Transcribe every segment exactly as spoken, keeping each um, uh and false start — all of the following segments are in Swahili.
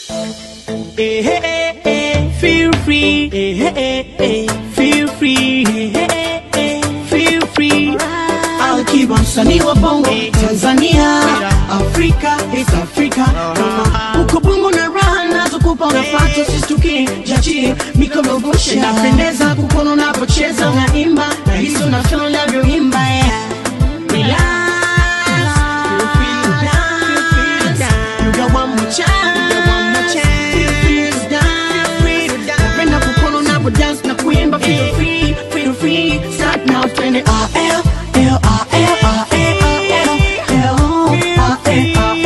Hey, hey, hey, feel free. Hey, hey, hey, feel free. Hey, hey, hey, feel free. Alikiba msanii wa bongo, Tanzania, Afrika, East Africa. Uko bongo na raha nazo kupa unapata sistuki jachi mikono boshe. Napendeza kukono unapocheza unaimba na hizo na feel unavyoimba yeah. Relax, feel free to dance. You got one more chance, you got one more chance. Feel free to dance. Napenda kukono unapodansi na kuimba. Feel free, feel free. Start now, twende R L L R L R L R L L R L R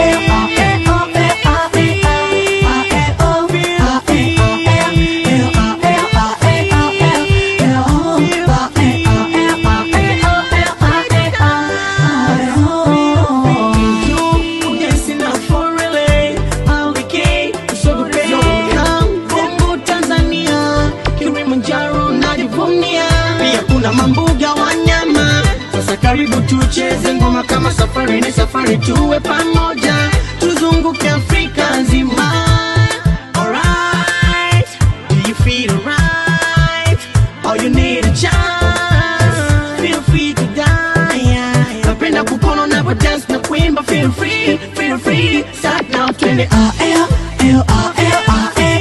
mambuga wanyama. Sasa karibu tucheze ngoma kama safari ni safari, tuwe pamoja tuzunguke Afrika nzima. Alright, do you feel alright? All you need a chance. Feel free to dance. Napenda kukono na dance na kuimba. Feel free, feel free. Start now, twende R L L R L R L.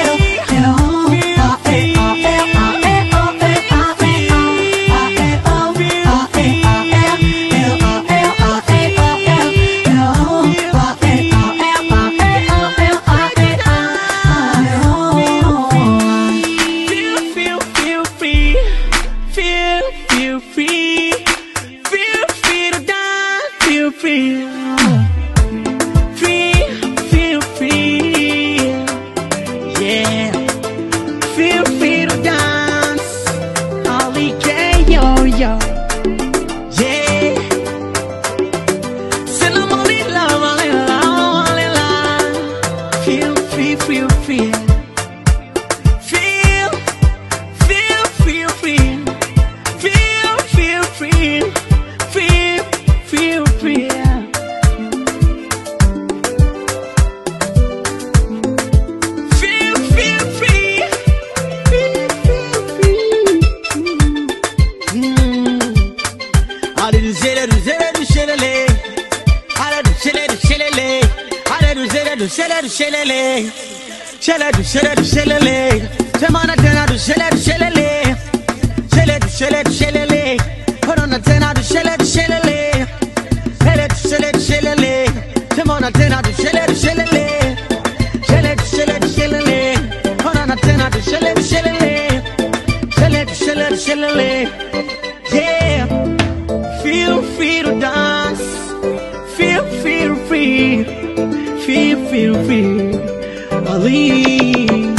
Shele du shele du shelele, semana tena du shele du shelele, shele du shele du shelele, corona tena du shele du shelele, shele du shele du shelele, semana tena du shele du shelele, shele du shele du shelele, corona tena du shele du shelele, shele du shele du shelele. Yeah, feel free to dance, feel feel free, feel feel free. Ali.